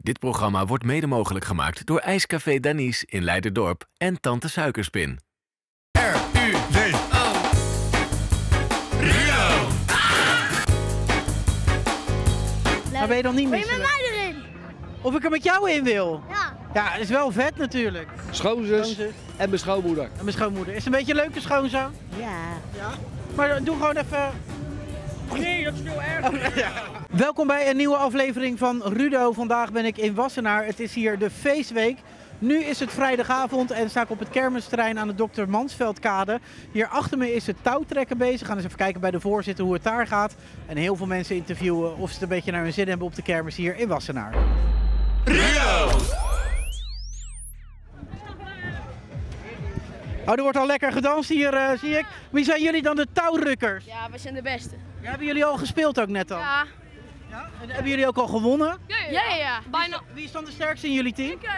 Dit programma wordt mede mogelijk gemaakt door IJscafé Danies in Leiderdorp en Tante Suikerspin. R-U-D-O. Rudo. Maar ben je dan niet Wil je meer? met mij erin? Of ik er met jou in wil? Ja. Ja, dat is wel vet natuurlijk. Schoonzus en mijn schoonmoeder. En mijn schoonmoeder. Is het een beetje een leuke schoonzoon? Ja. Ja. Maar doe gewoon even... Nee, dat is veel erger. Welkom bij een nieuwe aflevering van Rudo. Vandaag ben ik in Wassenaar. Het is hier de feestweek. Nu is het vrijdagavond en sta ik op het kermisterrein aan de Dr. Mansveldkade. Hier achter me is het touwtrekken bezig. We gaan eens even kijken bij de voorzitter hoe het daar gaat. En heel veel mensen interviewen of ze het een beetje naar hun zin hebben op de kermis hier in Wassenaar. Rudo. Oh, er wordt al lekker gedanst hier, zie ik. Wie zijn jullie dan, de touwrukkers? Ja, wij zijn de beste. Ja, hebben jullie al gespeeld ook net al? Ja. Ja? En hebben jullie ook al gewonnen? Ja. Bijna. Wie is dan de sterkste in jullie team? Ik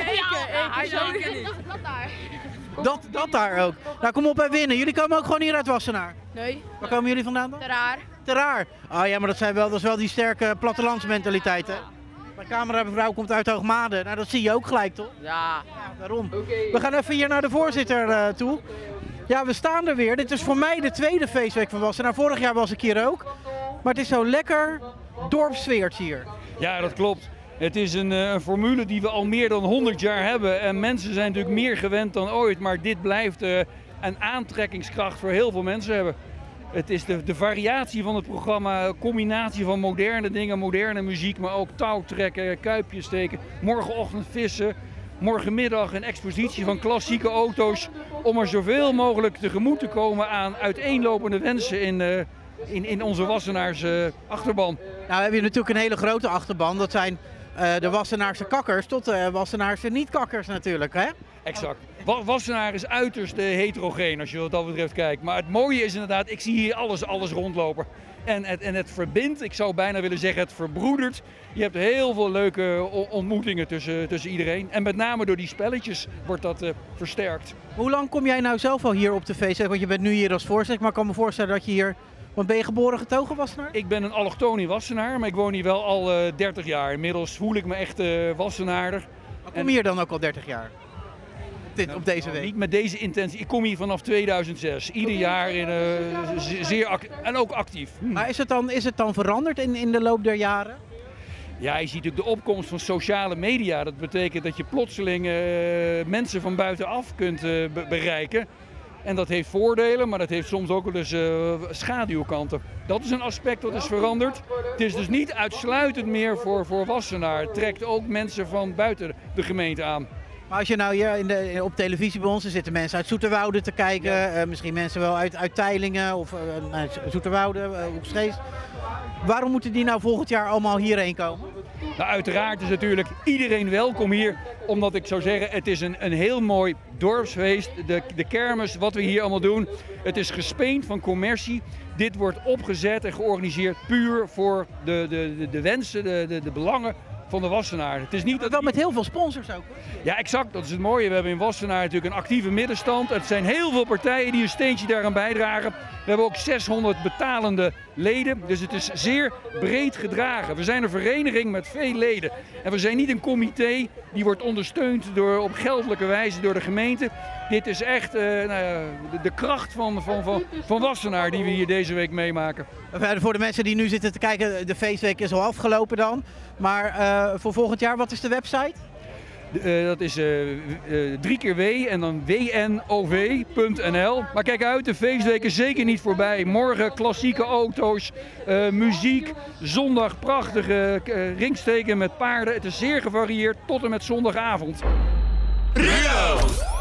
dat daar. Dat daar ook. Nou, kom op, wij winnen. Jullie komen ook gewoon hier uit Wassenaar. Nee, Waar komen jullie vandaan dan? te raar. Te raar. Oh ja, maar dat is wel die sterke plattelandsmentaliteit, hè? Mijn cameramevrouw komt uit Hoogmade. Nou, dat zie je ook gelijk, toch? Ja. Ja, daarom. We gaan even hier naar de voorzitter toe. Ja, we staan er weer. Dit is voor mij de tweede feestweek van Wassenaar. Vorig jaar was ik hier ook. Maar het is zo lekker dorpssfeertje hier. Ja, dat klopt. Het is een formule die we al meer dan 100 jaar hebben. En mensen zijn natuurlijk meer gewend dan ooit. Maar dit blijft een aantrekkingskracht voor heel veel mensen hebben. Het is de variatie van het programma, een combinatie van moderne dingen, moderne muziek, maar ook touwtrekken, kuipjes steken, morgenochtend vissen, morgenmiddag een expositie van klassieke auto's, om er zoveel mogelijk tegemoet te komen aan uiteenlopende wensen in onze Wassenaarse achterban. Nou, heb je natuurlijk een hele grote achterban. Dat zijn de Wassenaarse kakkers tot de Wassenaarse niet-kakkers natuurlijk, hè? Exact. Wassenaar is uiterst heterogeen als je wat dat betreft kijkt. Maar het mooie is inderdaad, ik zie hier alles rondlopen. En het verbindt, ik zou bijna willen zeggen het verbroedert. Je hebt heel veel leuke ontmoetingen tussen iedereen. En met name door die spelletjes wordt dat versterkt. Hoe lang kom jij nou zelf al hier op de feestweek? Want je bent nu hier als voorzitter, maar ik kan me voorstellen dat je hier... Want ben je geboren getogen Wassenaar? Ik ben een allochtoon in Wassenaar, maar ik woon hier wel al 30 jaar. Inmiddels voel ik me echt Wassenaarder. Maar kom je hier dan ook al 30 jaar? Op deze week? Niet met deze intentie. Ik kom hier vanaf 2006. Ieder jaar zeer en ook actief. Maar is het dan veranderd in de loop der jaren? Ja, je ziet natuurlijk de opkomst van sociale media. Dat betekent dat je plotseling mensen van buitenaf kunt bereiken. En dat heeft voordelen, maar dat heeft soms ook wel eens schaduwkanten. Dat is een aspect dat is veranderd. Het is dus niet uitsluitend meer voor Wassenaar. Het trekt ook mensen van buiten de gemeente aan. Maar als je nou hier op televisie bij ons, er zitten mensen uit Zoeterwoude te kijken. Ja. Misschien mensen wel uit Teylingen of Zoeterwoude, Hoogstgeest. Waarom moeten die nou volgend jaar allemaal hierheen komen? Nou, uiteraard is natuurlijk iedereen welkom hier. Omdat ik zou zeggen, het is een heel mooi dorpsfeest. De kermis, wat we hier allemaal doen. Het is gespeend van commercie. Dit wordt opgezet en georganiseerd puur voor de wensen, de belangen van de Wassenaar. Het is niet dat wel met heel veel sponsors ook. Hoor. Ja, exact. Dat is het mooie. We hebben in Wassenaar natuurlijk een actieve middenstand. Het zijn heel veel partijen die een steentje daaraan bijdragen. We hebben ook 600 betalende leden. Dus het is zeer breed gedragen. We zijn een vereniging met veel leden. En we zijn niet een comité die wordt ondersteund op geldelijke wijze door de gemeente. Dit is echt de kracht van Wassenaar die we hier deze week meemaken. Voor de mensen die nu zitten te kijken, de feestweek is al afgelopen dan. Maar voor volgend jaar, wat is de website? Dat is 3 keer W en dan wnov.nl. Maar kijk uit, de feestweek is zeker niet voorbij. Morgen klassieke auto's, muziek, zondag prachtige ringsteken met paarden. Het is zeer gevarieerd tot en met zondagavond. Rudo.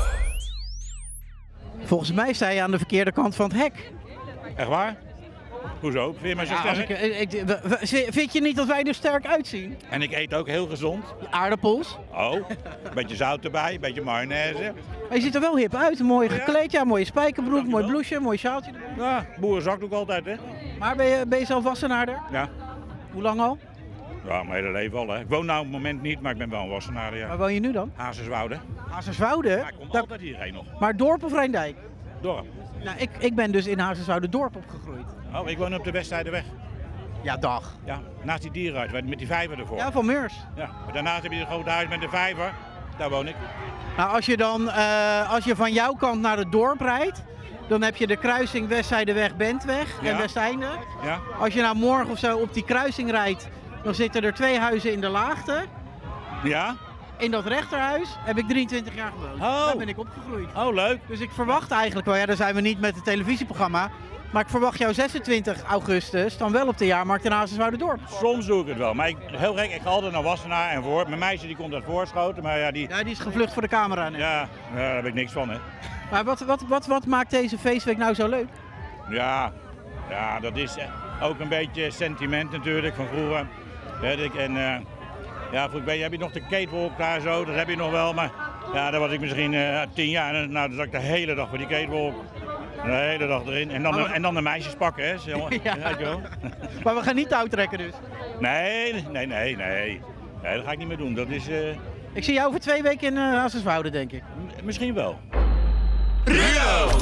Volgens mij sta je aan de verkeerde kant van het hek. Echt waar? Hoezo? Vind je mij zo sterk? Vind je niet dat wij er sterk uitzien? En ik eet ook heel gezond. Aardappels. Oh, een beetje zout erbij, een beetje mayonaise. Maar je ziet er wel hip uit, mooi gekleed, ja, mooie spijkerbroek, mooi blouseje, mooi sjaaltje. Ja, boerenzakdoek altijd, hè? Maar ben je zelf Wassenaarder? Ja. Hoe lang al? Ja, mijn hele leven al, hè. Ik woon nou op het moment niet, maar ik ben wel een Wassenaar, ja. Waar woon je nu dan? Hazerswoude. Hazerswoude? Ja, ik kom altijd hierheen nog. Maar dorp of Rijndijk? Dorp. Nou, ik ben dus in Hazerswoude dorp opgegroeid. Oh, ik woon op de Westzijderweg. Ja, dag. Ja, naast die dierenhuis, met die vijver ervoor. Ja, van Meurs. Ja, maar daarnaast heb je het grote huis met de vijver. Daar woon ik. Nou, als je van jouw kant naar het dorp rijdt, dan heb je de kruising Westzijderweg-Bentweg en Ja. Westeinde. Ja. Als je nou morgen of zo op die kruising rijdt, dan zitten er 2 huizen in de laagte. Ja? In dat rechterhuis heb ik 23 jaar gewoond. Oh. Daar ben ik opgegroeid. Oh, leuk. Dus ik verwacht eigenlijk wel, ja, daar zijn we niet met het televisieprogramma, maar ik verwacht jou 26 augustus dan wel op de jaarmarkt in Hazerswoude-Dorp. Soms doe ik het wel, maar heel gek, ik ga altijd naar Wassenaar en voor. Mijn meisje die komt uit Voorschoten, maar ja, die... Ja, die is gevlucht voor de camera. net. Ja, daar heb ik niks van, hè. Maar wat maakt deze feestweek nou zo leuk? Ja, dat is ook een beetje sentiment natuurlijk van vroeger. Weet ik. En ja, heb je nog de catwalk daar zo, dat heb je nog wel, maar ja, daar was ik misschien 10 jaar en nou, dan zat ik de hele dag voor die catwalk. De hele dag erin. En dan de meisjes pakken, hè. Zo, Ja. weet je wel. Maar we gaan niet touw trekken dus. Nee, dat ga ik niet meer doen. Dat is Ik zie jou over 2 weken in Hazerswoude, denk ik. misschien wel. Rudo!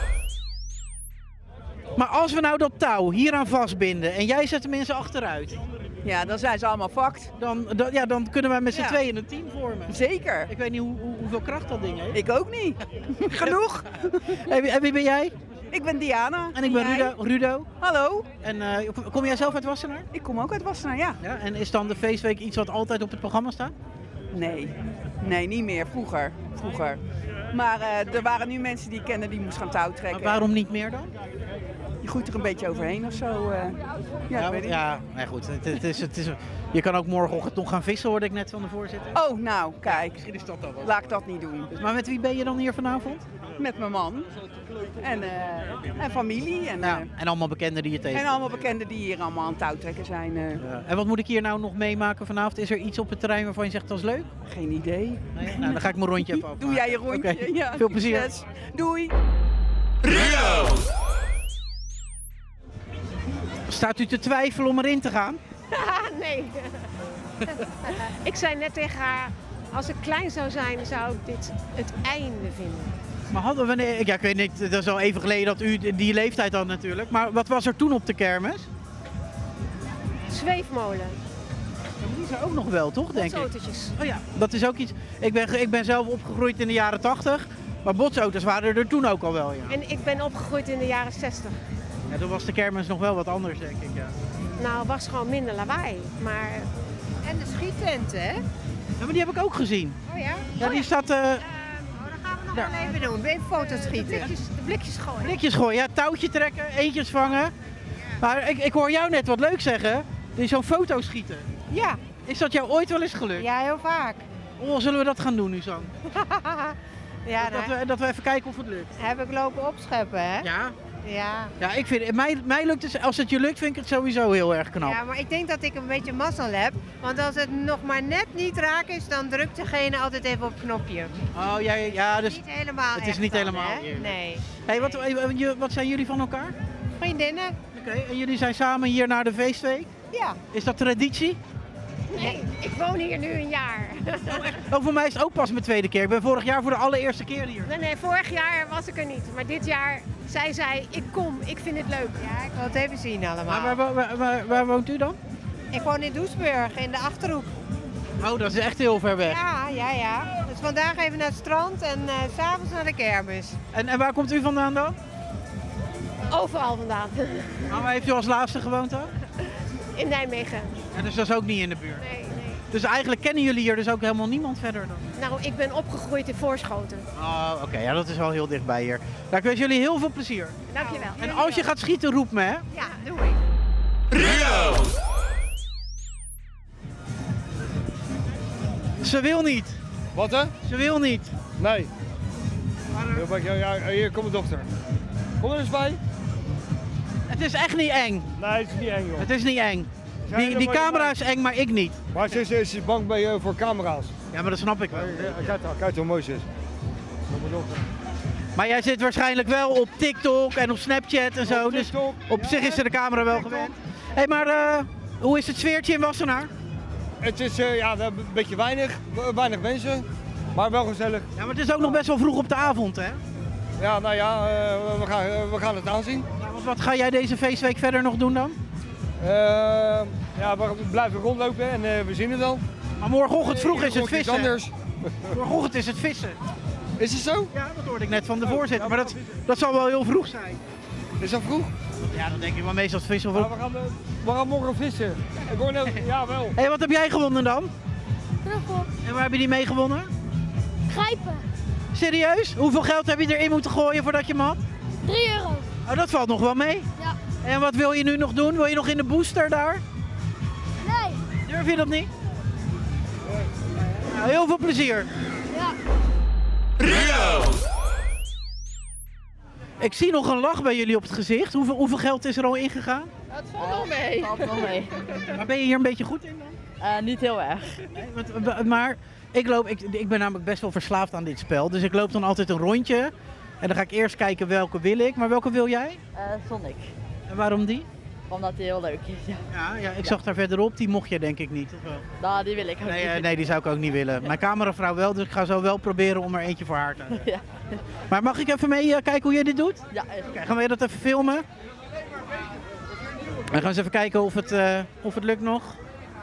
Maar als we nou dat touw hieraan vastbinden en jij zet de mensen achteruit, Ja, dan zijn ze allemaal vakt. dan kunnen wij met z'n Ja. tweeën een team vormen. Zeker. Ik weet niet hoeveel kracht dat ding heeft. Ik ook niet. Genoeg. En wie ben jij? Ik ben Diana. En ik ben jij? Rudo. Hallo. En kom jij zelf uit Wassenaar? Ik kom ook uit Wassenaar, ja. Ja. En is dan de feestweek iets wat altijd op het programma staat? Nee, niet meer. Vroeger. Maar er waren nu mensen die ik kende die moesten gaan touw Maar trekken. waarom niet meer dan? Je groeit er een beetje overheen of zo. Ja, weet ik. Nee, goed. Het is, je kan ook morgenochtend nog gaan vissen, hoorde ik net van de voorzitter. Oh, nou, kijk. Misschien is dat dan wel. Laat ik dat niet doen. Maar met wie ben je dan hier vanavond? Met mijn man. En familie. En allemaal bekenden die je tegen. En allemaal bekenden die hier allemaal aan het touwtrekken zijn. Ja. En wat moet ik hier nou nog meemaken vanavond? Is er iets op het terrein waarvan je zegt dat is leuk? Geen idee. Nee? Nou, dan ga ik mijn rondje even afmaken. Doe jij je rondje. Oké. Ja, Veel plezier. succes. Doei. Rudo! Staat u te twijfelen om erin te gaan? Nee. Ik zei net tegen haar, als ik klein zou zijn, zou ik dit het einde vinden. Maar hadden we... Ja, ik weet niet, dat is al even geleden dat u die leeftijd had natuurlijk. Maar wat was er toen op de kermis? Zweefmolen, Die is er ook nog wel, toch, denk ik? botsautootjes. Oh ja, dat is ook iets... Ik ben zelf opgegroeid in de jaren 80. Maar botsauto's waren er toen ook al wel, ja. En ik ben opgegroeid in de jaren 60. Ja, toen was de kermis nog wel wat anders, denk ik, ja. Nou, was gewoon minder lawaai, maar... En de schiettenten, hè? Ja, maar die heb ik ook gezien. Oh ja? Ja, die staat... Dan gaan we nog Daar. wel even doen. Even foto's schieten. De blikjes gooien. Blikjes gooien, ja, touwtje trekken, eentjes vangen. Maar ik hoor jou net wat leuk zeggen. Die zo'n foto schieten. Ja. Is dat jou ooit wel eens gelukt? Ja, heel vaak. Oh, zullen we dat gaan doen nu zo? Ja, Dat we even kijken of het lukt. heb ik lopen opscheppen, hè? Ja? Ja. Ja, ik vind, mij lukt het, als het je lukt, vind ik het sowieso heel erg knap. Ja, maar ik denk dat ik een beetje mazzel heb. Want als het nog maar net niet raak is, dan drukt degene altijd even op het knopje. Oh, ja, dus... Niet helemaal het is echt niet dan, helemaal hè? eerlijk. Nee. Hey, wat zijn jullie van elkaar? Vriendinnen? Oké, en jullie zijn samen hier naar de feestweek? Ja. Is dat traditie? Nee, ik woon hier nu een jaar. Oh, voor mij is het ook pas mijn tweede keer. Ik ben vorig jaar voor de allereerste keer hier. Nee, vorig jaar was ik er niet. Maar dit jaar, zij zei, ik kom, ik vind het leuk. Ja, ik wil het even zien allemaal. Maar waar woont u dan? Ik woon in Doesburg, in de Achterhoek. Oh, dat is echt heel ver weg. Ja. Dus vandaag even naar het strand en 's s'avonds naar de kermis. En waar komt u vandaan dan? Overal vandaan. Maar waar heeft u als laatste gewoond dan? In Nijmegen. Ja, dus dat is ook niet in de buurt. Nee. Dus eigenlijk kennen jullie hier dus ook helemaal niemand verder dan? Nou, ik ben opgegroeid in Voorschoten. Oh, oké. Ja, dat is wel heel dichtbij hier. Nou, ik wens jullie heel veel plezier. Dankjewel. En als je gaat schieten, roep me, hè? Ja, doe ik. Rudo! Ze wil niet. Wat hè? Ze wil niet. Nee. Hier komt mijn dochter. Kom er eens bij. Het is echt niet eng. Nee, het is niet eng joh. Het is niet eng. Zijn Die er maar camera bij? is eng, maar ik niet. Maar ze is bang voor camera's. Ja, maar dat snap ik wel. Kijk hoe mooi ze is. Mijn dochter. Maar jij zit waarschijnlijk wel op TikTok en op Snapchat en zo. Op Dus TikTok, op zich is er de camera wel TikTok. gewend. Hé, maar hoe is het sfeertje in Wassenaar? Het is we hebben een beetje weinig mensen, maar wel gezellig. Ja, maar het is ook nog best wel vroeg op de avond, hè? Ja, nou ja, we gaan het aanzien. Ja, wat ga jij deze feestweek verder nog doen dan? Ja, we blijven rondlopen en we zien het wel. Maar morgenochtend vroeg is het Nog iets vissen. anders. Morgenochtend is het vissen. Is het zo? Ja, dat hoorde ik net van de voorzitter. Maar dat zal wel heel vroeg zijn. Is dat vroeg? Ja, dan denk ik wel meestal het vissen. Ja, we gaan morgen vissen. Ik hoor net, ja wel. Hé, wat heb jij gewonnen dan? Truffel. En waar heb je die mee gewonnen? Grijpen. Serieus? Hoeveel geld heb je erin moeten gooien voordat je hem had? €3. Oh, dat valt nog wel mee. Ja. En wat wil je nu nog doen? Wil je nog in de booster daar? Nee. Durf je dat niet? Nou, heel veel plezier. Ja. Rudo. Ik zie nog een lach bij jullie op het gezicht. Hoeveel geld is er al ingegaan? Het valt wel mee. Valt wel mee. Maar ben je hier een beetje goed in dan? Niet heel erg. Nee, maar ik ben namelijk best wel verslaafd aan dit spel. Dus ik loop dan altijd een rondje. En dan ga ik eerst kijken welke wil ik. Maar welke wil jij? Sonic. En waarom die? Omdat die heel leuk is. Ja, Ja, ik zag daar verderop. Die mocht je denk ik niet, of wel? Nou, die wil ik ook niet. Nee, die zou ik ook niet willen. Mijn cameravrouw wel, dus ik ga zo wel proberen om er eentje voor haar te hebben. Ja. Maar mag ik even mee kijken hoe jij dit doet? Ja. Oké, gaan we dat even filmen? Dan gaan we eens even kijken of het lukt nog.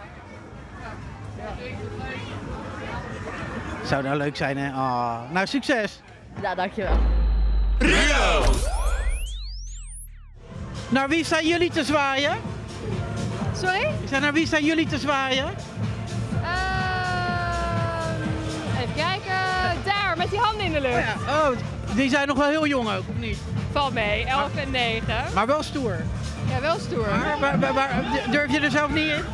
Zou nou leuk zijn, hè? Ah. Nou, succes! Ja, dankjewel. Rudo. Naar wie zijn jullie te zwaaien? Sorry? Ik zei, naar wie zijn jullie te zwaaien? Even kijken. Daar, met die handen in de lucht. Oh, die zijn nog wel heel jong ook, of niet? Valt mee, 11 en 9. Maar wel stoer. Ja, wel stoer. Maar durf je er zelf niet in?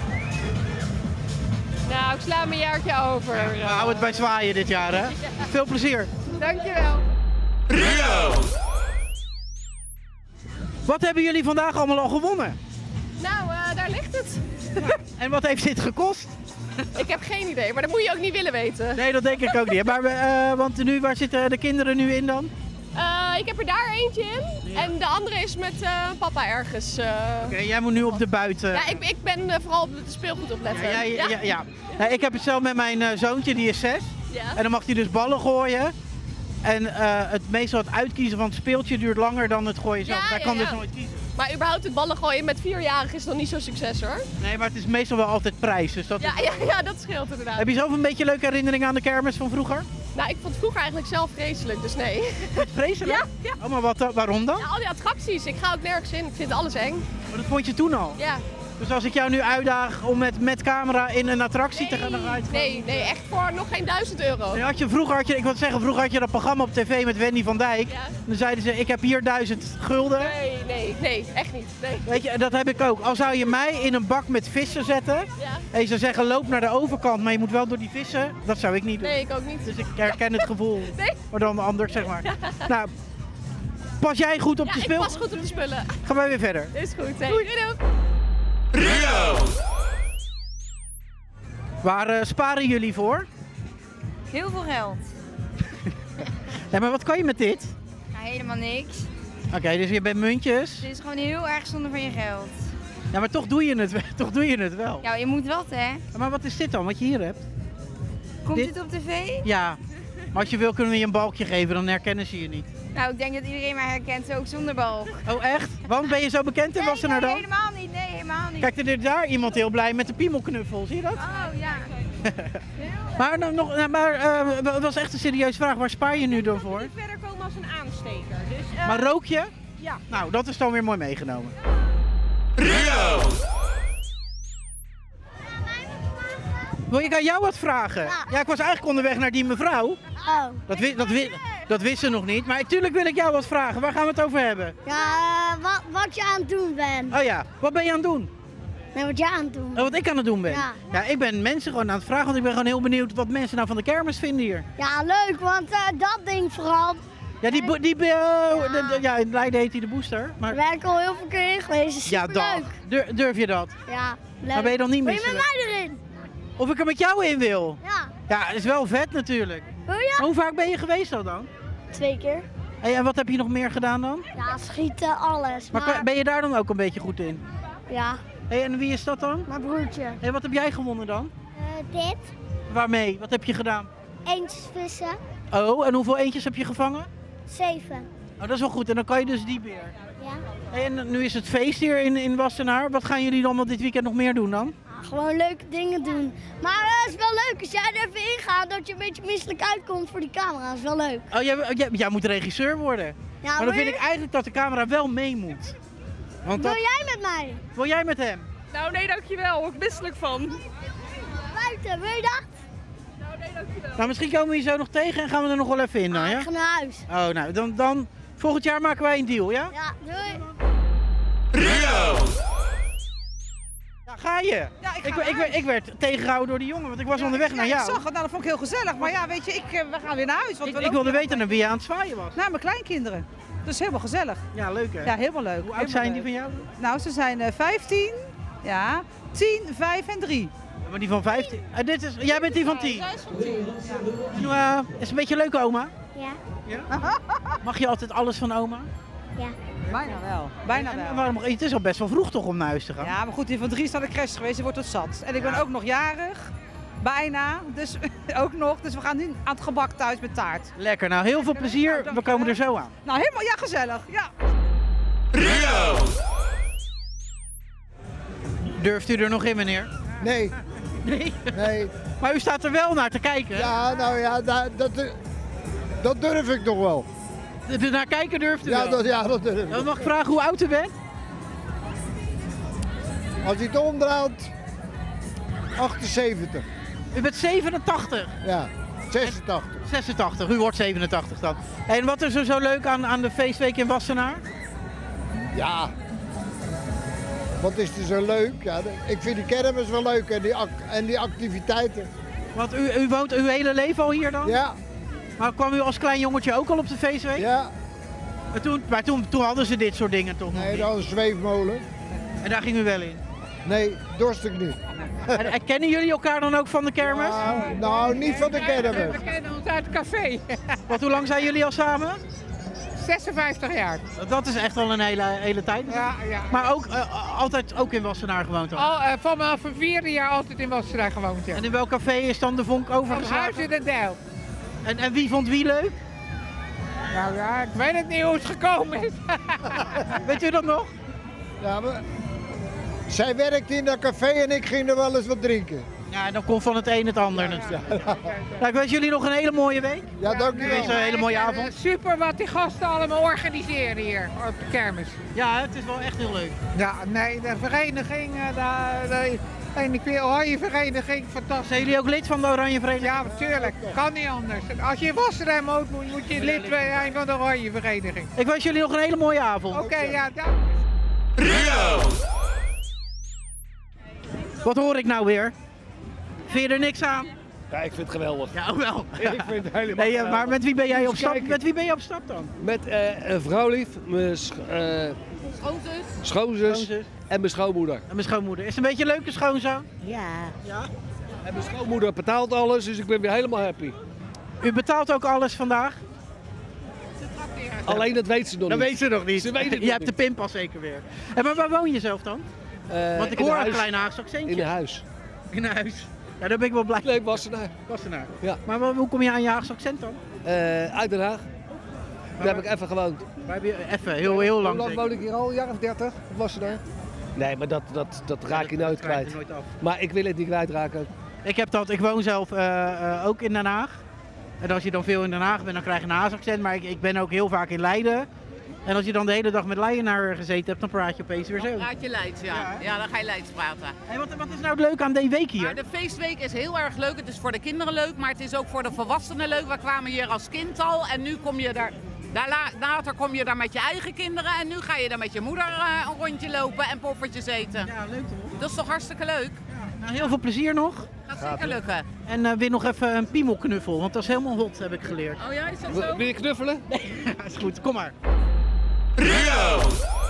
Nou, ik sla me een jaartje over. We houden het bij zwaaien dit jaar, hè? Veel plezier. Dankjewel. Rudo. Wat hebben jullie vandaag allemaal al gewonnen? Nou, daar ligt het. En wat heeft dit gekost? Ik heb geen idee, maar dat moet je ook niet willen weten. Nee, dat denk ik ook niet. Maar want nu, waar zitten de kinderen nu in dan? Ik heb er daar eentje in. En de andere is met papa ergens. Oké, jij moet nu op de buiten. Ja, ik ben vooral op het speelgoed opletten. Ja. Nee, ik heb het zelf met mijn zoontje, die is 6. Ja. En dan mag hij dus ballen gooien. En meestal het uitkiezen van het speeltje duurt langer dan het gooien zelf. Hij kan dus nooit kiezen. Maar überhaupt het ballen gooien met 4-jarigen is nog niet zo'n succes hoor. Nee, maar het is meestal wel altijd prijs. Dus dat Ja, dat scheelt inderdaad. Heb je zelf een beetje leuke herinneringen aan de kermis van vroeger? Nou, ik vond het vroeger eigenlijk zelf vreselijk, dus nee. Vreselijk? Ja. Oh, maar waarom dan? Ja, al die attracties, ik ga ook nergens in, ik vind alles eng. Maar dat vond je toen al? Ja. Dus als ik jou nu uitdaag om met camera in een attractie te gaan uit. Nee, echt voor nog geen €1000. Nee, vroeger had je dat programma op tv met Wendy van Dijk. Ja. Dan zeiden ze, ik heb hier 1000 gulden. Nee, echt niet. Nee. Weet je, dat heb ik ook. Al zou je mij in een bak met vissen zetten en je zou zeggen, loop naar de overkant, maar je moet wel door die vissen. Dat zou ik niet doen. Nee, ik ook niet. Dus ik herken het gevoel. Nee. Maar dan anders, zeg maar. Nou, pas jij goed op de spullen? Ja, ik pas goed op de spullen. Gaan wij weer verder. Is goed. Hey. Doei. Rudo. Waar sparen jullie voor? Heel veel geld. Ja, maar wat kan je met dit? Nou, helemaal niks. Oké, dus je bent muntjes. Het is gewoon heel erg zonde van je geld. Ja, maar toch doe je het wel. Ja, je moet wat, hè? Maar wat is dit dan, wat je hier hebt? Komt dit op tv? Ja, maar als je wil kunnen we je een balkje geven, dan herkennen ze je niet. Nou, ik denk dat iedereen mij herkent, ook zonder balk. Oh, echt? Waarom ben je zo bekend in Wassenaar dan? helemaal niet. Nee, helemaal niet. Kijk, er is daar iemand heel blij met de piemelknuffel, zie je dat? Oh, ja. Maar dat was echt een serieuze vraag. Waar spaar je nu dan voor? Niet verder komen als een aansteker. Dus, Maar rook je? Ja. Nou, dat is dan weer mooi meegenomen. Rudo. Wil ik aan jou wat vragen? Ja, ik was eigenlijk onderweg naar die mevrouw. Oh. Dat wist ze nog niet. Maar natuurlijk wil ik jou wat vragen. Waar gaan we het over hebben? Ja, wat je aan het doen bent. Oh ja, wat ben je aan het doen? Nee, wat jij aan het doen bent. Wat ik aan het doen ben? Ja, ik ben mensen gewoon aan het vragen, want ik ben gewoon heel benieuwd wat mensen nou van de kermis vinden hier. Ja, leuk, want dat ding vooral. Ja, ja, in Leiden heet hij de Booster. Maar... Daar ben ik al heel veel keer in geweest, is ja, superleuk. Durf je dat? Ja, leuk. Maar ben je dan niet Wil je misselijk? met mij erin? Of ik er met jou in wil? Ja. Ja, dat is wel vet natuurlijk. Wil je? Maar hoe vaak ben je geweest al dan? 2 keer. Hey, en wat heb je nog meer gedaan dan? Ja, schieten, alles. Maar ben je daar dan ook een beetje goed in? Ja. Hey, en wie is dat dan? Mijn broertje. Hey, wat heb jij gewonnen dan? Dit. Waarmee? Wat heb je gedaan? Eentjes vissen. Oh, en hoeveel eentjes heb je gevangen? 7. Oh, dat is wel goed. En dan kan je dus die beer. Ja. En nu is het feest hier in Wassenaar. Wat gaan jullie allemaal dit weekend nog meer doen dan? Gewoon leuke dingen doen. Maar het is wel leuk als jij er even ingaat dat je een beetje misselijk uitkomt voor die camera. Dat is wel leuk. Oh, jij moet regisseur worden. Ja, maar dan vind ik eigenlijk dat de camera wel mee moet. Want Wil jij met mij? Wil jij met hem? Nou nee, dankjewel. Word ik misselijk van. Buiten, wil je dat? Nou nee, dankjewel. Nou, misschien komen we je zo nog tegen en gaan we er nog wel even in dan, ja? Ik ga naar huis. Oh, nou, dan volgend jaar maken wij een deal, ja? Ja, doei. Rudo. Ja, ga je? Ja, ik werd tegengehouden door die jongen, want ik was onderweg naar jou. Ik zag het, nou, dat vond ik heel gezellig. Maar ja, weet je, we gaan weer naar huis. Want Ik wilde weten naar wie je aan het zwaaien was. Nou, mijn kleinkinderen. Dat is helemaal gezellig. Ja, leuk hè? Ja, helemaal leuk. Hoe oud zijn die van jou? Nou, ze zijn 15, ja, 10, 5 en 3. Ja, maar die van 15. Jij bent die van 10? Zij is van 10. Ja. Is het een beetje leuk, oma? Ja. Mag je altijd alles van oma? Ja. Bijna wel. Bijna wel. Waarom, het is al best wel vroeg toch om naar huis te gaan? Ja, maar goed, die van 3 is naar de crash geweest, die wordt het zat. En ik ben ook nog jarig. Bijna, dus ook nog. Dus we gaan nu aan het gebak thuis met taart. Lekker, nou heel veel plezier. We komen er zo aan. Nou, helemaal, ja, gezellig. Ja. Rudo. Durft u er nog in, meneer? Nee. Nee? Nee. Maar u staat er wel naar te kijken. Ja, nou ja, dat durf ik nog wel. Er naar kijken durft u Ja, wel? dat durf ik. Dan mag ik vragen hoe oud u bent? Als hij het omdraait, 78. U bent 87? Ja, 86. 86, u wordt 87 dan. En wat is er zo leuk aan de feestweek in Wassenaar? Ja. Wat is er zo leuk? Ja, ik vind die kermis wel leuk en die activiteiten. Want u woont uw hele leven al hier dan? Ja. Maar kwam u als klein jongetje ook al op de feestweek? Ja. Maar toen hadden ze dit soort dingen toch nog Nee, niet? dat was een zweefmolen. En daar ging u wel in? Nee, dorst ik niet. En kennen jullie elkaar dan ook van de kermis? Nou, niet van de kermis. We kennen ons uit het café. Want hoe lang zijn jullie al samen? 56 jaar. Dat is echt al een hele tijd. Ja. Maar ook altijd ook in Wassenaar gewoond dan? Vanaf mijn 4e jaar altijd in Wassenaar gewoond, ja. En in welk café is dan de vonk overgeslagen? Huis in de Dijl. En wie vond wie leuk? Nou ja, ik weet het niet hoe het gekomen is. Weet u dat nog? Ja, maar zij werkte in dat café en ik ging er wel eens wat drinken. Ja, dan komt van het een het ander natuurlijk. Nou, ik wens jullie nog een hele mooie week. Ja, dank u wel. Een hele mooie avond. Super wat die gasten allemaal organiseren hier op de kermis. Ja, het is wel echt heel leuk. Ja, nee, de vereniging, de Oranje Vereniging, fantastisch. Zijn jullie ook lid van de Oranje Vereniging? Ja, natuurlijk. Kan niet anders. Als je in Wassenaar woont, moet je lid zijn van de Oranje Vereniging. Ik wens jullie nog een hele mooie avond. Oké, ja, dank. Rudo. Wat hoor ik nou weer? Vind je er niks aan? Ja, ik vind het geweldig. Ja, wel. Ik vind het helemaal Nee, maar met wie ben jij op Eens stap? kijken. Met wie ben je op stap dan? Met een vrouwlief, mijn schoonzus en mijn schoonmoeder. En mijn schoonmoeder. Is het een beetje een leuke schoonzoon? Ja. Ja? En mijn schoonmoeder betaalt alles, dus ik ben weer helemaal happy. U betaalt ook alles vandaag? Alleen dat weet ze nog Dat niet. weet ze nog niet. Ze weet het Je nog hebt de pinpas zeker weer. En maar waar woon je zelf dan? Want ik in hoor een een huis. klein Haagse accentje. In een huis. In een huis. Ja, daar ben ik wel blij. Nee, Wassenaar. Wassenaar. Ja. Maar hoe kom je aan je Haagse accent dan? Uit Den Haag. Daar heb ik even gewoond. Waar heb je even, heel lang Hoe lang zeker? woon ik hier al? Een jaar of 30 op Wassenaar. Nee, maar dat raak je nooit krijg je kwijt. nooit af. Maar ik wil het niet kwijtraken. Ik woon zelf ook in Den Haag. En als je dan veel in Den Haag bent, dan krijg je een Haagse accent. Maar ik ben ook heel vaak in Leiden. En als je dan de hele dag met Leidenaar gezeten hebt, dan praat je opeens weer zo. Dan praat je Leids, ja. Ja, dan ga je Leids praten. Hey, wat is nou het leuke aan deze week hier? Maar de feestweek is heel erg leuk. Het is voor de kinderen leuk, maar het is ook voor de volwassenen leuk. We kwamen hier als kind al en nu kom je daar... Later kom je daar met je eigen kinderen en nu ga je daar met je moeder een rondje lopen en poffertjes eten. Ja, leuk toch? Dat is toch hartstikke leuk? Nou, heel veel plezier nog. Gaat zeker lukken. En weer nog even een piemelknuffel, want dat is helemaal hot, heb ik geleerd. Oh ja, is dat zo? Wil je knuffelen? Nee, is goed. Kom maar. Rudo.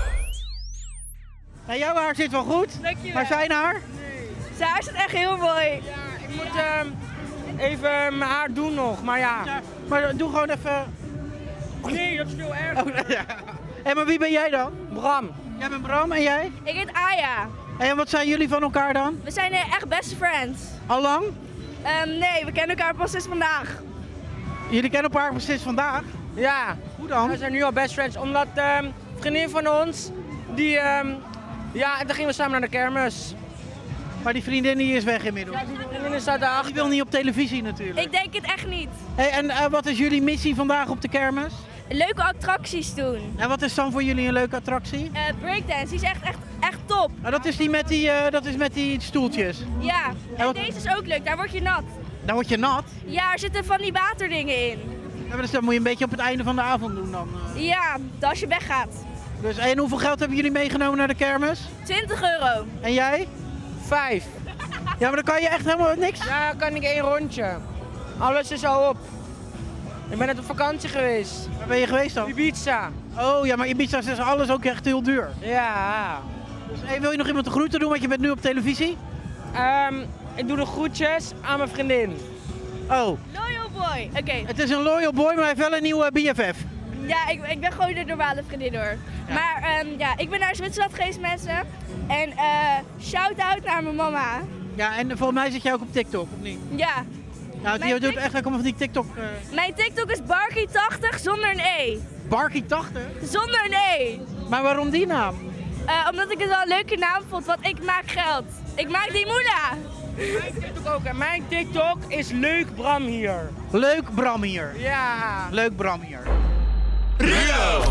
Nou, jouw haar zit wel goed. Dankjewel. Maar zijn haar? Zijn haar zit echt heel mooi. Ja, ik moet even mijn haar doen nog, maar ja. Maar doe gewoon even... Nee, dat is veel erger. Oh, ja. Hey, maar wie ben jij dan? Bram. Jij bent Bram en jij? Ik heet Aya. En wat zijn jullie van elkaar dan? We zijn echt best friends. Al lang? Nee, we kennen elkaar pas sinds vandaag. Jullie kennen elkaar sinds vandaag? Ja. Hoe dan? We zijn nu al best friends, omdat vriendin van ons, die, ja, en dan gingen we samen naar de kermis. Maar die vriendin die is weg inmiddels. Ja, die vriendin staat daarachter. Die wil niet op televisie natuurlijk. Ik denk het echt niet. Hey, en wat is jullie missie vandaag op de kermis? Leuke attracties doen. En wat is dan voor jullie een leuke attractie? Breakdance, die is echt top. Nou, dat is die met die stoeltjes. Ja, en deze is ook leuk, daar word je nat. Daar word je nat? Ja, er zitten van die waterdingen in. Ja, maar dus dat moet je een beetje op het einde van de avond doen dan. Ja, als je weggaat. Dus, en hoeveel geld hebben jullie meegenomen naar de kermis? €20. En jij? 5. Ja, maar dan kan je echt helemaal niks? Ja, dan kan ik 1 rondje. Alles is al op. Ik ben net op vakantie geweest. Waar ben je geweest dan? Ibiza. Oh ja, maar Ibiza is alles ook echt heel duur. Ja. Dus hey, wil je nog iemand de groeten doen, want je bent nu op televisie? Ik doe de groetjes aan mijn vriendin. Oh. Loyal boy. Oké. Het is een loyal boy, maar hij heeft wel een nieuwe BFF. Ja, ik ben gewoon de normale vriendin hoor. Ja. Maar ja, ik ben naar Zwitserland geweest mensen. En shout-out naar mijn mama. Ja, en volgens mij zit jij ook op TikTok, of niet? Ja. Nou, je doet echt allemaal van die TikTok... Mijn TikTok is Barkie80 zonder een E. Barkie80? Zonder een E. Maar waarom die naam? Omdat ik het wel een leuke naam vond, want ik maak geld. Ik maak die moeda. Mijn TikTok ook. En mijn TikTok is Leuk Bram hier. Leuk Bram hier. Ja. Leuk Bram hier. Rudo!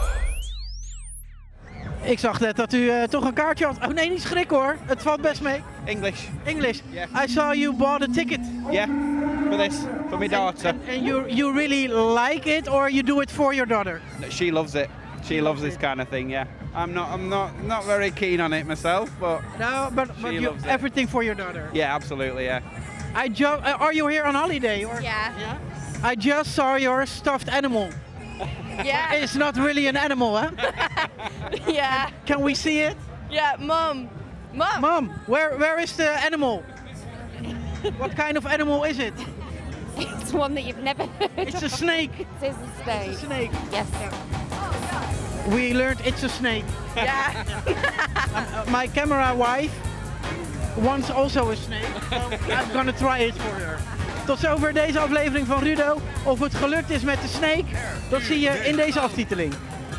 Ik zag net dat u toch een kaartje had. Oh nee, niet schrikken hoor. Het valt best mee. English. English? Yeah. I saw you bought a ticket. Yeah, for this, for my daughter. And you really like it, or you do it for your daughter? She loves it. She loves this kind of thing, yeah. I'm not very keen on it myself, but no, but you loves it. Everything for your daughter. Yeah, absolutely, yeah. Are you here on holiday? Or? Yeah. I just saw your stuffed animal. Yeah. It's not really an animal, huh? Yeah. Can we see it? Yeah, Mom. Mom, where is the animal? What kind of animal is it? It's one that you've never heard It's a snake. It is a snake. It's a snake. Yes. We learned it's a snake. Yeah. My camera wife wants also a snake, so I'm gonna try it for her. Tot zover deze aflevering van Rudo. Of het gelukt is met de snake, dat zie je in deze aftiteling.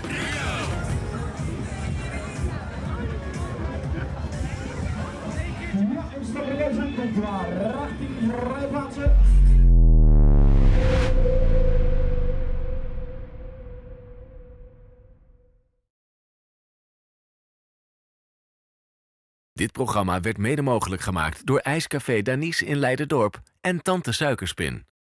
Dit programma werd mede mogelijk gemaakt door IJscafé Danice in Leiderdorp en Tante Suikerspin.